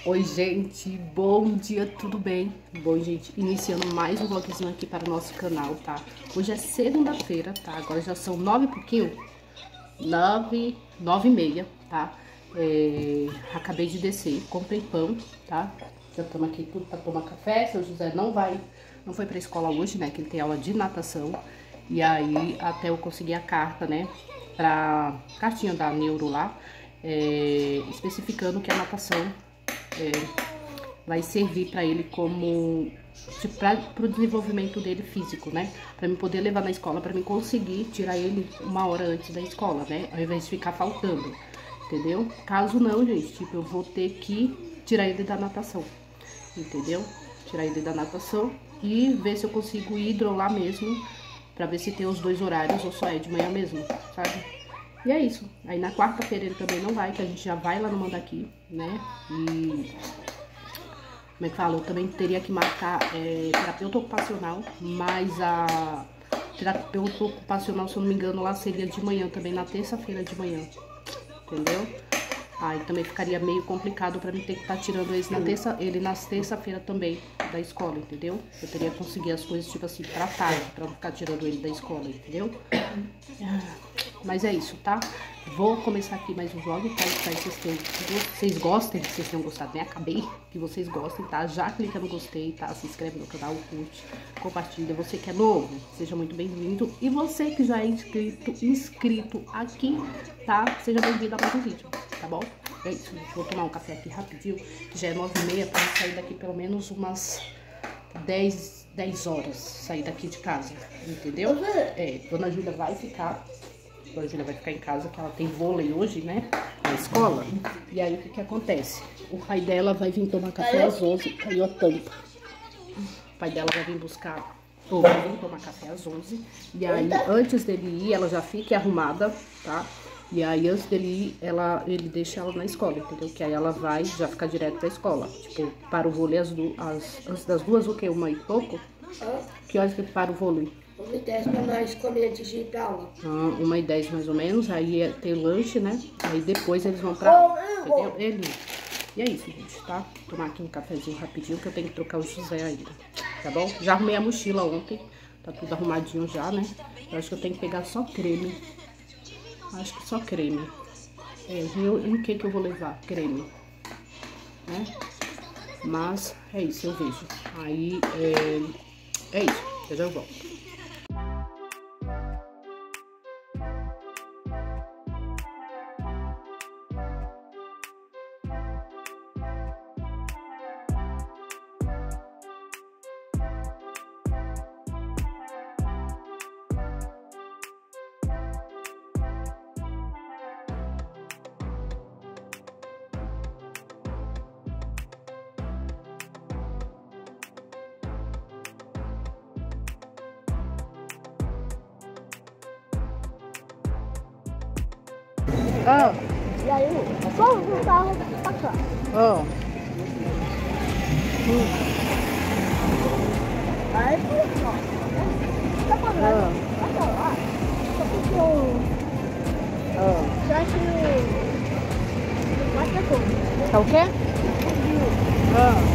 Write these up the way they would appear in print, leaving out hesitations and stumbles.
Oi, gente, bom dia, tudo bem? Bom, gente, iniciando mais um vlogzinho aqui para o nosso canal, tá? Hoje é segunda-feira, tá? Agora já são 9 e pouquinho, 9h30, tá? Acabei de descer, comprei pão, tá? Já estamos aqui tudo para tomar café. Seu José não foi pra escola hoje, né? Que ele tem aula de natação. E aí, até eu conseguir a carta, né? Cartinha da Neuro lá, especificando que a natação vai servir para ele como para o desenvolvimento dele físico, né? Para me poder levar na escola, para me conseguir tirar ele 1 hora antes da escola, né? Ao invés de ficar faltando, entendeu? Caso não, gente, tipo, eu vou ter que tirar ele da natação, entendeu? Tirar ele da natação e ver se eu consigo hidro lá mesmo, para ver se tem os 2 horários ou só é de manhã mesmo, sabe? E é isso. Aí na quarta-feira ele também não vai, que a gente já vai lá no Mandaqui, né? E como é que fala? Eu também teria que marcar terapeuta ocupacional, mas a terapeuta ocupacional, se eu não me engano, lá seria de manhã também, na terça-feira de manhã, entendeu? Aí também ficaria meio complicado pra mim ter que estar tirando ele na terça-feira também da escola, entendeu? Eu teria que conseguir as coisas, tipo assim, pra tarde, pra não ficar tirando ele da escola, entendeu? Mas é isso, tá? Vou começar aqui mais um vlog, tá? Espero que vocês gostem, que vocês tenham gostado, né? Acabei que vocês gostem, tá? Já clica no gostei, tá? Se inscreve no canal, curte, compartilha. Você que é novo, seja muito bem-vindo. E você que já é inscrito aqui, tá? Seja bem-vindo a mais um vídeo, tá bom? É isso, gente. Vou tomar um café aqui rapidinho, que já é 9h30, pra sair daqui pelo menos umas 10 horas, sair daqui de casa, entendeu? Dona Júlia vai ficar em casa, que ela tem vôlei hoje, né, na escola. E aí, o que acontece? O pai dela vai vir tomar café às 11, caiu a tampa. O pai dela vai vir vai vir tomar café às 11. E aí, antes dele ir, ela já fica arrumada, tá? E aí, antes dele ir, ele deixa ela na escola, entendeu? Que aí ela vai já ficar direto pra escola. Tipo, para o vôlei antes das 2, o quê? 1 e pouco? Que horas que para o vôlei? 1h10 pra nós comer antes de ir pra aula. 1h10 mais ou menos, aí tem lanche, né? Aí depois eles vão pra aula, entendeu? E é isso, gente, tá? Tomar aqui um cafezinho rapidinho, que eu tenho que trocar o José ainda, tá bom? Já arrumei a mochila ontem, tá tudo arrumadinho já, né? Eu acho que eu tenho que pegar só creme. Acho que só creme. E o que eu vou levar? Creme, né? Mas é isso, eu vejo. Aí, é isso, eu já volto. E aí, vamos no carro pra cá. Aí, ó, tá pagando. Vai lá. Só porque já acho que vai ter como. Tá o quê?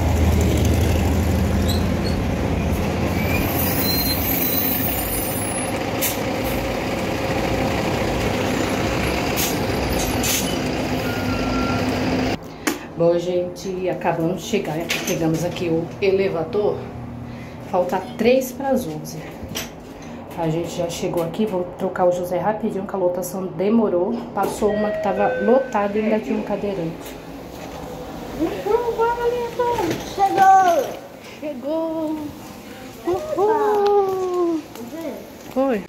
Bom, gente, acabamos de chegar, pegamos aqui o elevador, falta 3 para as 11. A gente já chegou aqui, vou trocar o José rapidinho, que a lotação demorou, passou uma que tava lotada e ainda tinha um cadeirante. Chegou! Uhul! Foi.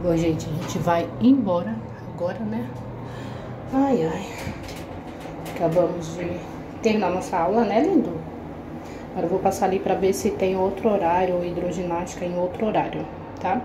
Bom, gente, a gente vai embora agora, né? Ai, ai. Acabamos de terminar nossa aula, né, lindo? Agora eu vou passar ali pra ver se tem outro horário ou hidroginástica em outro horário, tá?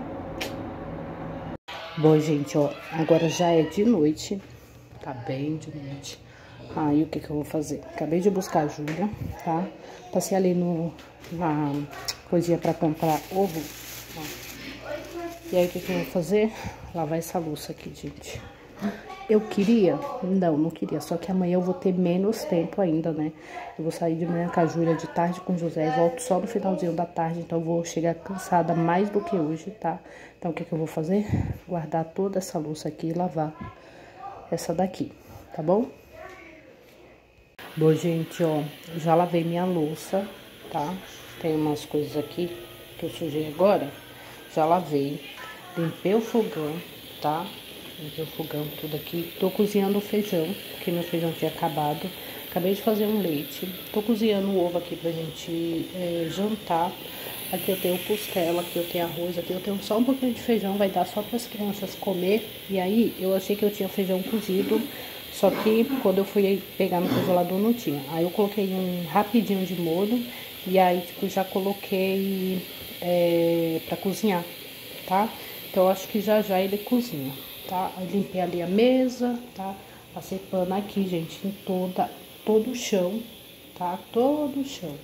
Bom, gente, ó, agora já é de noite, tá bem de noite. Aí, o que que eu vou fazer? Acabei de buscar a Júlia, tá? Passei ali na coisinha pra comprar ovo, ó. E aí, o que que eu vou fazer? Lavar essa louça aqui, gente. Eu queria? Não queria. Só que amanhã eu vou ter menos tempo ainda, né? Eu vou sair de manhã com a Júlia, de tarde com o José. E volto só no finalzinho da tarde. Então, eu vou chegar cansada mais do que hoje, tá? Então, o que que eu vou fazer? Guardar toda essa louça aqui e lavar essa daqui, tá bom? Bom, gente, ó. Já lavei minha louça, tá? Tem umas coisas aqui que eu sujei agora. Já lavei. Limpei o fogão, tá? Limpei o fogão, tudo aqui. Tô cozinhando o feijão, porque meu feijão tinha acabado. Acabei de fazer um leite. Tô cozinhando o ovo aqui pra gente jantar. Aqui eu tenho costela, aqui eu tenho arroz, aqui eu tenho só um pouquinho de feijão. Vai dar só para as crianças comer. E aí, eu achei que eu tinha feijão cozido. Só que quando eu fui pegar no congelador não tinha. Aí eu coloquei um rapidinho de molho. E aí, tipo, já coloquei pra cozinhar, tá? Então, eu acho que já ele cozinha, tá? Eu limpei ali a mesa, tá? Passei pano aqui, gente, em todo o chão, tá? Todo o chão.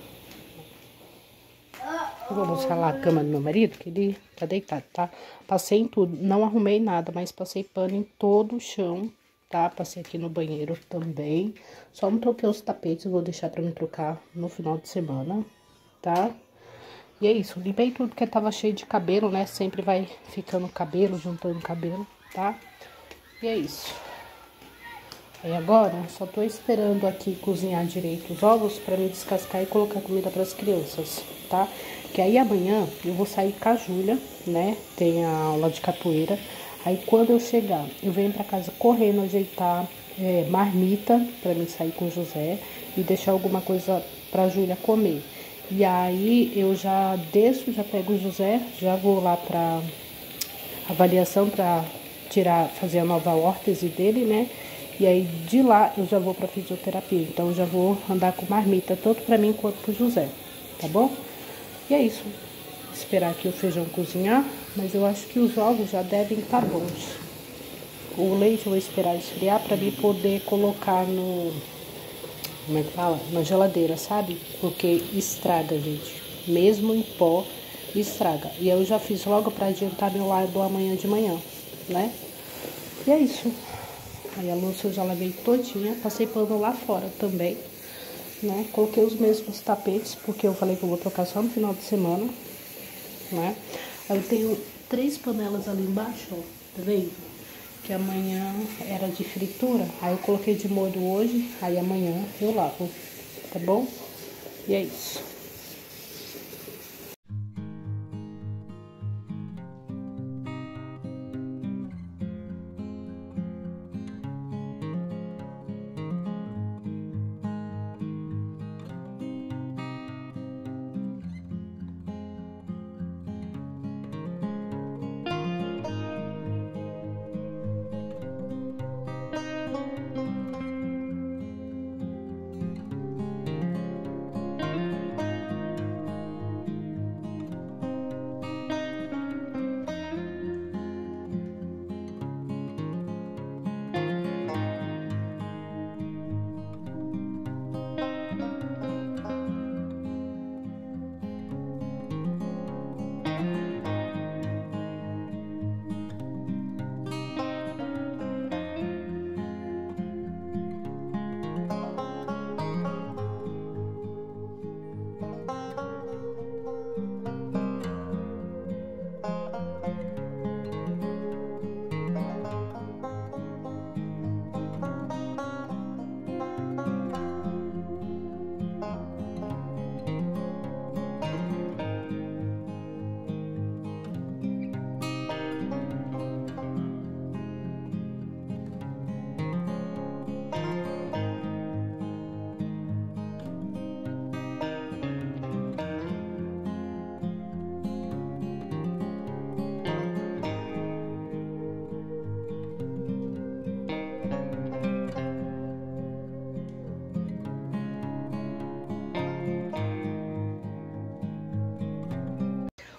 Eu vou mostrar lá a cama do meu marido, que ele tá deitado, tá? Passei em tudo, não arrumei nada, mas passei pano em todo o chão, tá? Passei aqui no banheiro também. Só não troquei os tapetes, eu vou deixar pra me trocar no final de semana, tá? E é isso, limpei tudo que tava cheio de cabelo, né? Sempre vai ficando cabelo, juntando cabelo, tá? E é isso. Aí agora, só tô esperando aqui cozinhar direito os ovos pra me descascar e colocar comida pras crianças, tá? Que aí amanhã eu vou sair com a Júlia, né? Tem a aula de capoeira. Aí quando eu chegar, eu venho pra casa correndo ajeitar marmita pra mim sair com o José e deixar alguma coisa pra Júlia comer. E aí eu já desço, já pego o José, já vou lá pra avaliação pra fazer a nova órtese dele, né? E aí de lá eu já vou pra fisioterapia. Então eu já vou andar com marmita, tanto pra mim quanto pro José, tá bom? E é isso. Esperar aqui o feijão cozinhar, mas eu acho que os ovos já devem estar bons. O leite eu vou esperar esfriar pra mim poder colocar no... Como é que fala? Na geladeira, sabe? Porque estraga, gente. Mesmo em pó, estraga. E eu já fiz logo pra adiantar meu lado amanhã de manhã, né? E é isso. Aí a louça eu já lavei todinha. Passei pano lá fora também, né? Coloquei os mesmos tapetes, porque eu falei que eu vou trocar só no final de semana, né? Aí eu tenho 3 panelas ali embaixo, ó. Tá vendo? Que amanhã era de fritura, aí eu coloquei de molho hoje, aí amanhã eu lavo, tá bom? E é isso.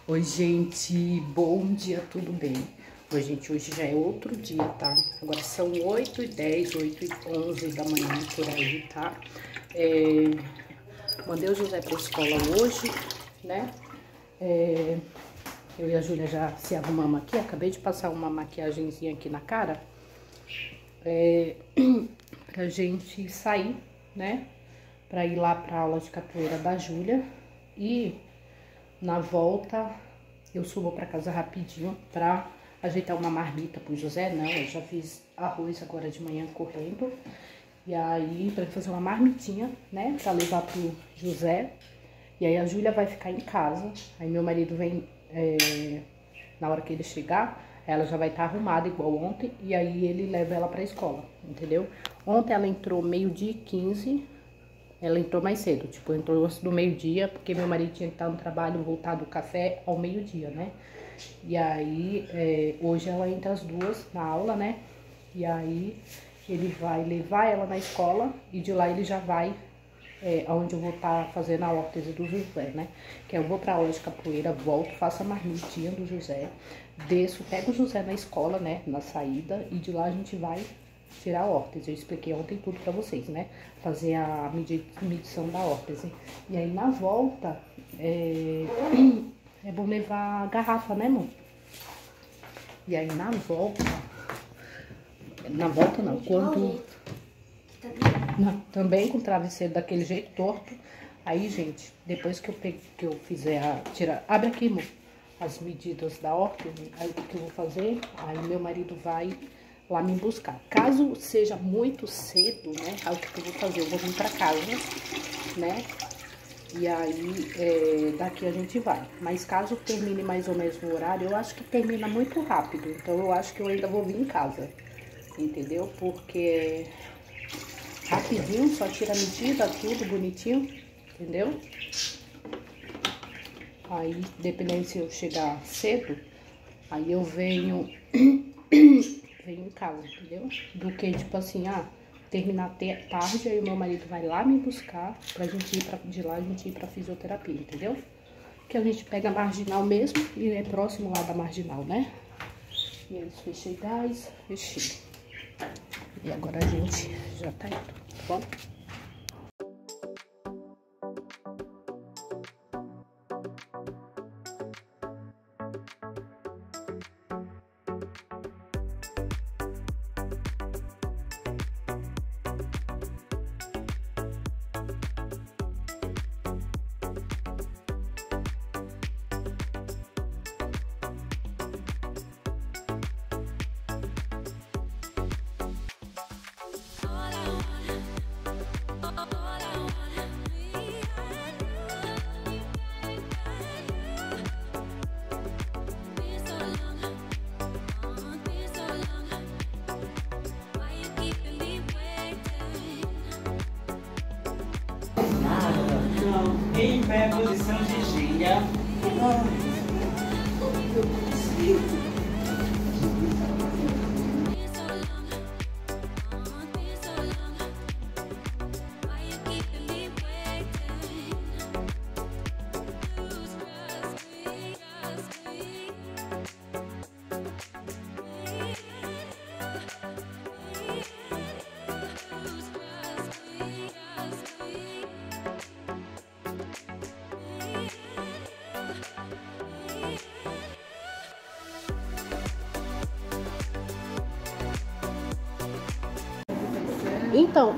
Oi, gente, bom dia, tudo bem? Oi, gente, hoje já é outro dia, tá? Agora são 8h10, 8h11 da manhã, por aí, tá? Mandei o José pra escola hoje, né? Eu e a Júlia já se arrumamos aqui, acabei de passar uma maquiagenzinha aqui na cara, pra gente sair, né? Pra ir lá pra aula de capoeira da Júlia e... Na volta, eu subo pra casa rapidinho pra ajeitar uma marmita pro José. Não, eu já fiz arroz agora de manhã correndo. E aí, pra fazer uma marmitinha, né, pra levar pro José. E aí a Júlia vai ficar em casa. Aí meu marido vem, na hora que ele chegar, ela já vai estar arrumada igual ontem. E aí ele leva ela pra escola, entendeu? Ontem ela entrou 12h15. Ela entrou mais cedo, tipo, entrou antes do meio-dia, porque meu marido tinha que estar no trabalho, voltar do café ao meio-dia, né? E aí, hoje ela entra às 2 na aula, né? E aí, ele vai levar ela na escola e de lá ele já vai aonde eu vou estar fazendo a órtese do José, né? Que eu vou pra aula de capoeira, volto, faço a marmitinha do José, desço, pego o José na escola, né? Na saída, e de lá a gente vai tirar a órtese. Eu expliquei ontem tudo pra vocês, né? Fazer a medição da órtese. E aí na volta, é bom levar a garrafa, né, amor? E aí na volta não, quando... Não, também com o travesseiro daquele jeito torto. Aí, gente, depois que eu fizer abre aqui, amor, as medidas da órtese, aí o que eu vou fazer? Aí meu marido vai lá me buscar. Caso seja muito cedo, né, aí o que eu vou fazer? Eu vou vir pra casa, né, e aí daqui a gente vai. Mas caso termine mais ou menos no horário, eu acho que termina muito rápido, então eu acho que eu ainda vou vir em casa, entendeu? Porque rapidinho, só tira a medida, tudo bonitinho, entendeu? Aí, dependendo se eu chegar cedo, aí eu venho... venho em casa, entendeu? Do que, tipo assim, terminar tarde, aí o meu marido vai lá me buscar pra gente ir de lá a gente ir pra fisioterapia, entendeu? Que a gente pega a marginal mesmo e é próximo lá da marginal, né? E aí, fechei gás, fechei. E agora a gente já tá indo, tá bom? Em pé, posição de ginga. Então,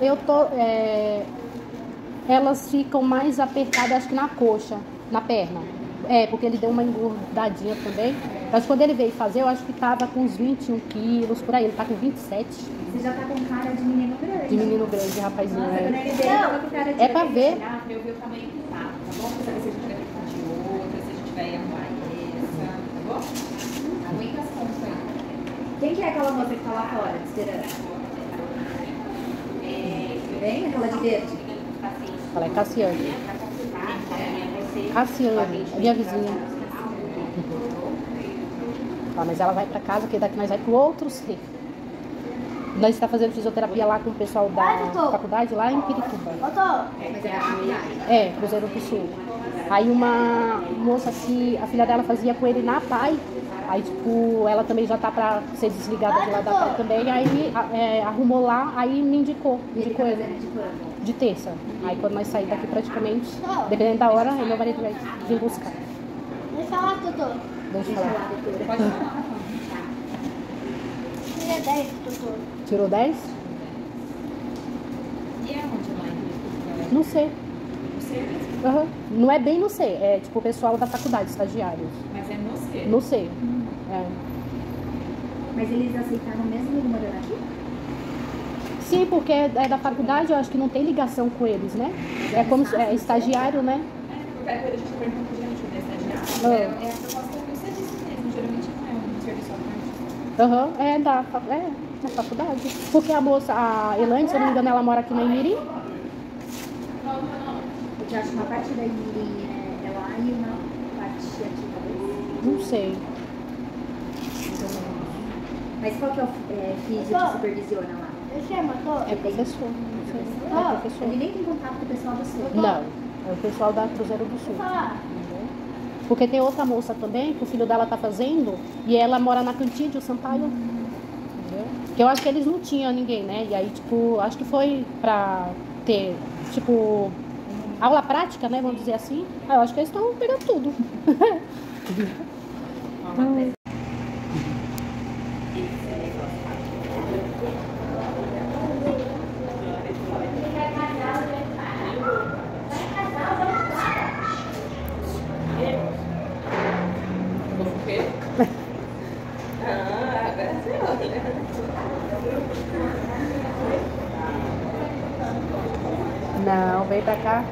elas ficam mais apertadas, acho que na coxa, na perna. Porque ele deu uma engordadinha também. Mas quando ele veio fazer, eu acho que tava com uns 21 quilos, por aí. Ele tá com 27. Você já tá com cara de menino grande. De menino grande, rapazinho. Nossa, quando ele veio, tava com cara de... É pra ver. Pra eu ver o tamanho que tá bom? Pra saber se a gente vai precisar de outra, se a gente vai arrumar essa, tá bom? Aguenta as pontas aí. Quem que é aquela moça que tá lá fora, esperando? Vem, aquela de verde? Ela é Cassiane. Cassiane, minha vizinha. Mas ela vai pra casa, porque daqui nós vai pro outro cerco. Nós estamos fazendo fisioterapia lá com o pessoal da faculdade, lá em Pirituba. Mas é a faculdade. É, Cruzeiro do Sul. Aí uma moça que a filha dela fazia com ele na PAI. Aí, tipo, ela também já tá pra ser desligada de lá da PAI também. Aí arrumou lá, aí me indicou ele. De terça. Aí quando nós saímos daqui praticamente, dependendo da hora, aí meu marido vai vir buscar. Deixa eu falar, Totô. Deixa eu falar. Pode falar. Tira 10, Totô. Tirou 10? E é onde lá em Não sei. no C mesmo? Uhum. Não é bem no C, é tipo o pessoal da faculdade, estagiários. Mas é no C. No C. É. Mas eles aceitaram mesmo ele morando aqui? Sim, porque é da faculdade, eu acho que não tem ligação com eles, né? É como é estagiário, né? Qualquer coisa a gente pergunta pro gerente da estagiária. É a proposta do serviço mesmo, geralmente não é um serviço à parte. Aham, é da faculdade. Porque a moça, a Elaine, se eu não me engano, ela mora aqui na Imirim. Porque eu acho que uma parte da Imirim é lá e uma parte aqui talvez. Não sei. Mas qual que é o físico que supervisiona lá? Deixa eu matou. É professor. É professor. Ele nem tem contato com o pessoal da sua. Não, é o pessoal da Cruzeiro do Sul. Falar. Porque tem outra moça também, que o filho dela tá fazendo, e ela mora na Cantídio, Sampaio. Entendeu? Que eu acho que eles não tinham ninguém, né? E aí, tipo, acho que foi pra ter, tipo, aula prática, né? Vamos dizer assim. Aí eu acho que eles estão pegando tudo. Não, vem pra cá.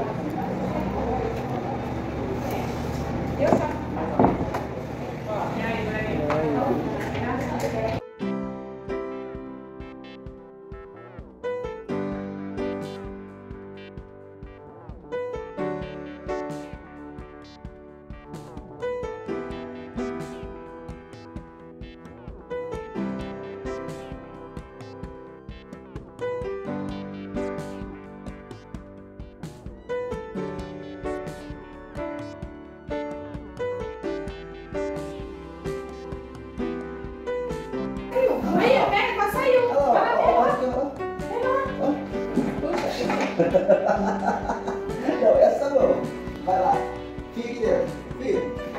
Não, essa não. Vai lá. Fica aqui dentro. Fica.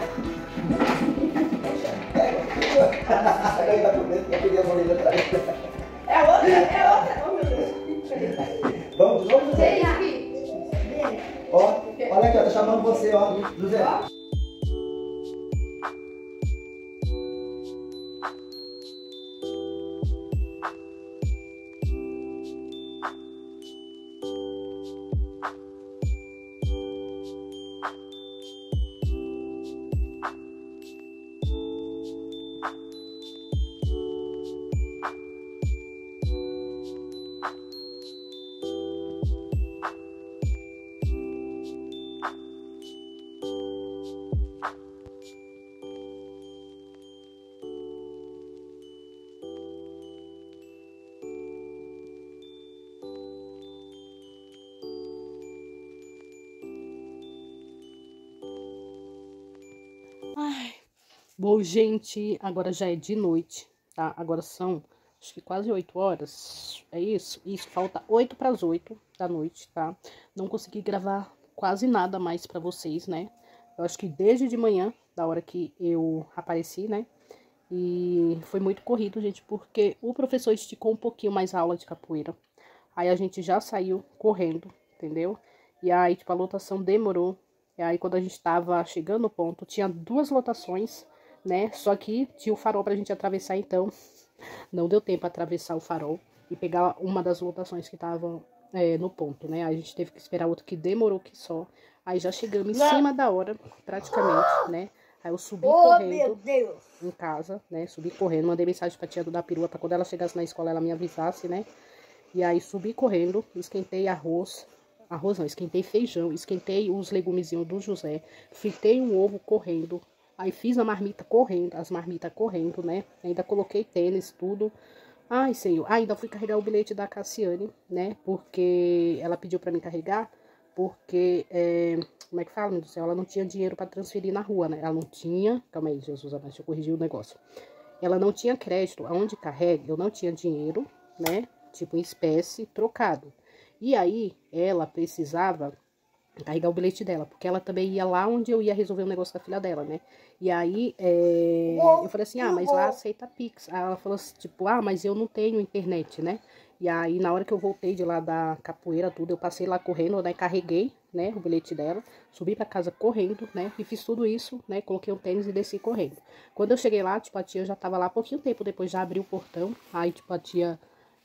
Pega. Aí tá com medo, eu peguei a mão dele atrás. É outra. Oh, meu Deus. Vamos de novo, José? Aqui. Ó, olha aqui, ó, tá chamando você, ó. José. Bom, gente, agora já é de noite, tá? Agora são, acho que quase 8 horas. É isso? Isso, falta 8 para as 8 da noite, tá? Não consegui gravar quase nada mais pra vocês, né? Eu acho que desde de manhã, da hora que eu apareci, né? E foi muito corrido, gente, porque o professor esticou um pouquinho mais a aula de capoeira. Aí a gente já saiu correndo, entendeu? E aí, tipo, a lotação demorou. E aí, quando a gente tava chegando no ponto, tinha 2 lotações, né? Só que tinha o farol pra gente atravessar, então não deu tempo pra atravessar o farol e pegar uma das lotações que estavam no ponto, né? Aí a gente teve que esperar outro que demorou que só. Aí já chegamos em cima da hora, praticamente, né? Aí eu subi correndo em casa, né? Subi correndo, mandei mensagem pra tia da perua pra quando ela chegasse na escola ela me avisasse, né? E aí subi correndo, esquentei arroz não, esquentei feijão, esquentei os legumezinhos do José, fritei um ovo correndo, aí fiz a marmita correndo, as marmitas correndo, né? Ainda coloquei tênis, tudo. Ai, Senhor. Ainda fui carregar o bilhete da Cassiane, né? Porque ela pediu pra mim carregar, porque, como é que fala, meu Deus do céu? Ela não tinha dinheiro pra transferir na rua, né? Ela não tinha, calma aí, Jesus, deixa eu corrigir o negócio. Ela não tinha crédito, aonde carrega, eu não tinha dinheiro, né? Tipo, em espécie, trocado. E aí, ela precisava carregar o bilhete dela, porque ela também ia lá onde eu ia resolver o negócio da filha dela, né? E aí, eu falei assim, mas lá aceita Pix. Aí ela falou assim, tipo, mas eu não tenho internet, né? E aí, na hora que eu voltei de lá da capoeira, tudo, eu passei lá correndo, né? Carreguei, né, o bilhete dela, subi pra casa correndo, né? E fiz tudo isso, né? Coloquei um tênis e desci correndo. Quando eu cheguei lá, tipo, a tia já tava lá pouquinho tempo depois, já abriu o portão. Aí, tipo, a tia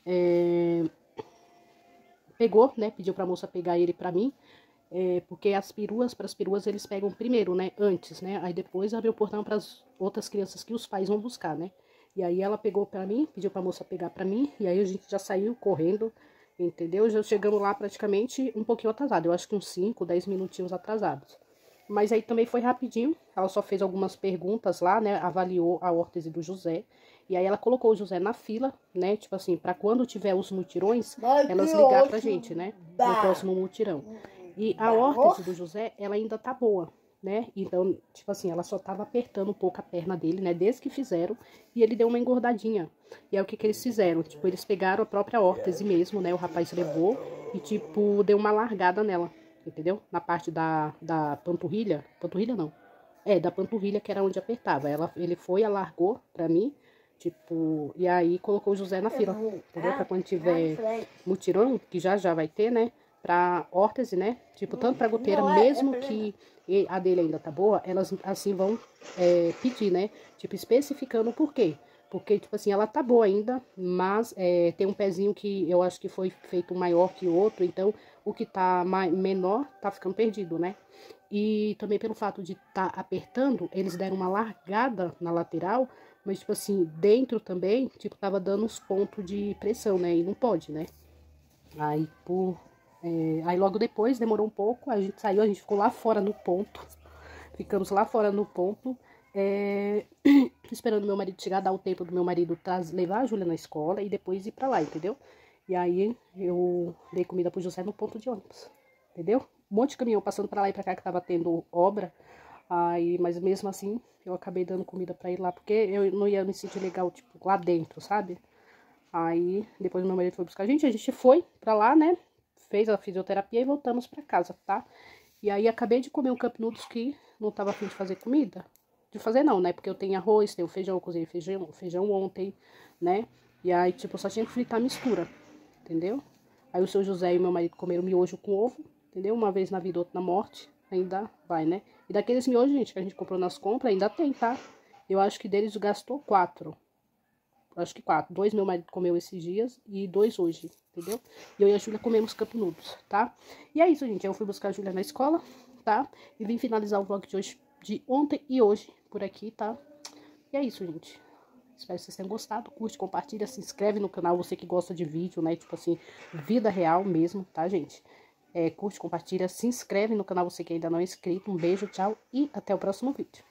pegou, né? Pediu pra moça pegar ele pra mim. Porque para as peruas eles pegam primeiro, né, antes, né, aí depois abre o portão para as outras crianças que os pais vão buscar, né, e aí ela pegou para mim, pediu para a moça pegar para mim, e aí a gente já saiu correndo, entendeu, já chegamos lá praticamente um pouquinho atrasado, eu acho que uns 5, 10 minutinhos atrasados, mas aí também foi rapidinho, ela só fez algumas perguntas lá, né, avaliou a órtese do José, e aí ela colocou o José na fila, né, tipo assim, para quando tiver os mutirões, elas ligar pra gente, né, no próximo mutirão. E a órtese do José, ela ainda tá boa, né? Então, tipo assim, ela só tava apertando um pouco a perna dele, né? Desde que fizeram, e ele deu uma engordadinha. E aí, o que que eles fizeram? Tipo, eles pegaram a própria órtese mesmo, né? O rapaz levou e, tipo, deu uma largada nela, entendeu? Na parte da panturrilha. Panturrilha não. Da panturrilha, que era onde apertava. Ele foi, alargou pra mim, tipo, e aí colocou o José na fila, entendeu? Pra quando tiver mutirão, que já vai ter, né? Pra órtese, né? Tipo, tanto pra goteira, mesmo que a dele ainda tá boa, elas assim vão pedir, né? Tipo, especificando por quê. Porque, tipo assim, ela tá boa ainda, mas tem um pezinho que eu acho que foi feito maior que o outro, então o que tá menor tá ficando perdido, né? E também pelo fato de tá apertando, eles deram uma largada na lateral, mas, tipo assim, dentro também, tipo, tava dando uns pontos de pressão, né? E não pode, né? Aí, aí logo depois, demorou um pouco, a gente saiu, a gente ficou lá fora no ponto. Ficamos lá fora no ponto, esperando meu marido chegar, dar o tempo do meu marido levar a Júlia na escola e depois ir pra lá, entendeu? E aí eu dei comida pro José no ponto de ônibus, entendeu? Um monte de caminhão passando pra lá e pra cá que tava tendo obra. Aí, mas mesmo assim, eu acabei dando comida pra ele lá, porque eu não ia me sentir legal, tipo, lá dentro, sabe? Aí, depois meu marido foi buscar a gente foi pra lá, né? Fez a fisioterapia e voltamos pra casa, tá? E aí, acabei de comer um Cup Noodles que não tava a fim de fazer comida. De fazer não, né? Porque eu tenho arroz, tenho feijão, eu cozinhei feijão ontem, né? E aí, tipo, eu só tinha que fritar a mistura, entendeu? Aí o seu José e meu marido comeram miojo com ovo, entendeu? Uma vez na vida, outra na morte. Ainda vai, né? E daqueles miojos, gente, que a gente comprou nas compras, ainda tem, tá? Eu acho que deles gastou 4. Acho que 4. 2 meu marido comeu esses dias e 2 hoje, entendeu? E eu e a Júlia comemos Cup Noodles, tá? E é isso, gente. Eu fui buscar a Júlia na escola, tá? E vim finalizar o vlog de hoje, de ontem e hoje, por aqui, tá? E é isso, gente. Espero que vocês tenham gostado. Curte, compartilha, se inscreve no canal. Você que gosta de vídeo, né? Tipo assim, vida real mesmo, tá, gente? Curte, compartilha, se inscreve no canal. Você que ainda não é inscrito. Um beijo, tchau e até o próximo vídeo.